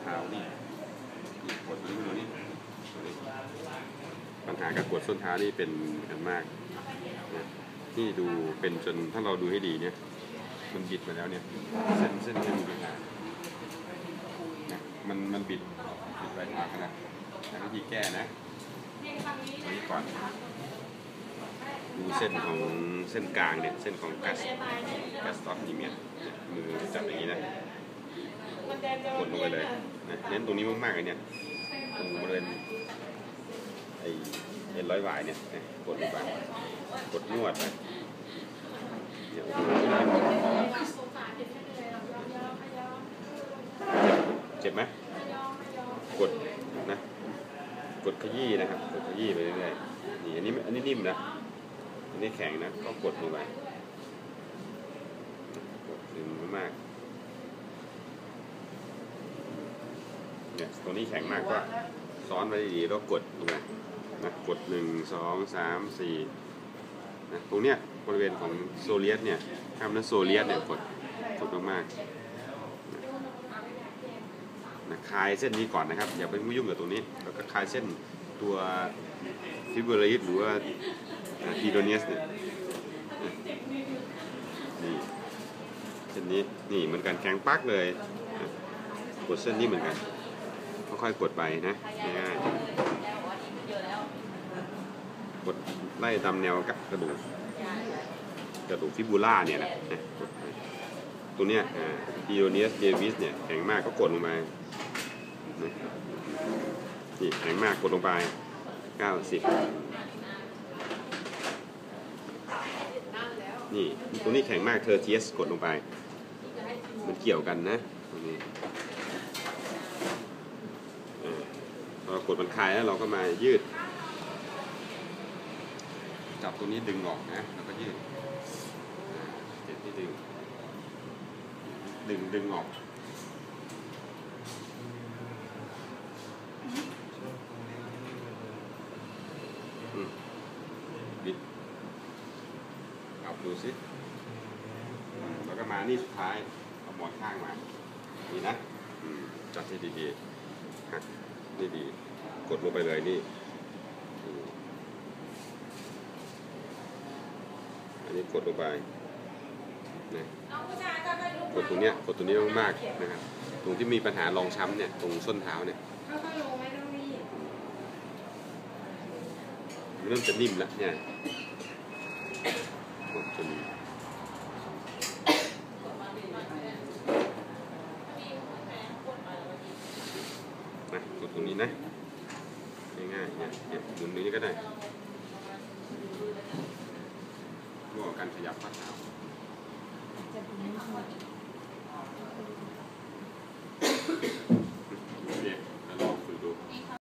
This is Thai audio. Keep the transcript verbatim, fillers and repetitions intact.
เท้านี่กดนิ้วนี้ปัญหาการกดส้นเท้านี่เป็นกันมากนะที่ดูเป็นจนถ้าเราดูให้ดีเนี่ยมันบิดมาแล้วเนี่ยเส้นเส้นนี้มีปัญหานะมันมันบิดบิดไปทางขนาดวิธีแก้นะตรงนี้ก่อนดูเส้นของเส้นกลางเนี่ยเส้นของกัสกัสต็อปนี่เนี่ยมือจับอย่างนี้นะกดลงไปเลยนะเน้นตรงนี้มากๆเลยเนี่ยตรงบริเวณไอ้เอ็นร้อยหวายเนี่ยกดลงไปกดนวดไปเนี่ยเจ็บไหมกดนะกดขยี้นะครับกดขยี้ไปเรื่อยๆนี่อันนี้อันนี้นิ่มนะอันนี้แข็งนะก็กดลงไปกดดึงมากเนี่ยตรงนี้แข็งมากก็ซ้อนไว้ดีๆแล้วกดลงไปนะกดหนึ่งสองสามสี่นะตรงเนี้ยบริเวณของโซเลียสเนี่ยกล้ามเนื้อโซเลียสเนี่ยกดกดมากๆนะคลายเส้นนี้ก่อนนะครับอย่าไปยุ่งกับตรงนี้แล้วก็คลายเส้นตัวฟิบริสหรือว่าทีโดเนียสเนี่ยนี่เส้นนี้นี่เหมือนกันแข็งปักเลยกดเส้นนี้เหมือนกันค่อยๆกดไปนะง่ายๆกดไล่ตามแนวกับกระดูกกระดูกฟิบูล่าเนี่ยแหละกดไปตัวเนี้ยทีโดเนียสเดวิสเนี่ยแข็งมากก็กดลงไปนี่แข็งมากกดลงไปเก้าสิบนี่ตรงนี้แข็งมากเทอร์เทียสกดลงไปมันเกี่ยวกันนะตรงนี้พอกดมันคลายแล้วเราก็มายืดจับตรงนี้ดึงออกนะแล้วก็ยืดเจ็บที่ดึงดึงดึงออกบิดเอาดูสิแล้วก็มานี่สุดท้ายเอาหมอนข้างมานี่นะจับให้ดีๆหักนี่ดีกดลงไปเลยนี่อันนี้กดลงไปนะกดตรงเนี้ยกดตรงนี้มากๆนะครับตรงที่มีปัญหารองช้ำเนี่ยตรงส้นเท้าเนี่ยเริ่มจะนิ่มแล้วเนี่ยกดจนนะกดตรงนี้นะง่ายๆเนี่ยเนี่ยหมุนนี้ก็ได้ร่วมกับการขยับฝ่าเท้า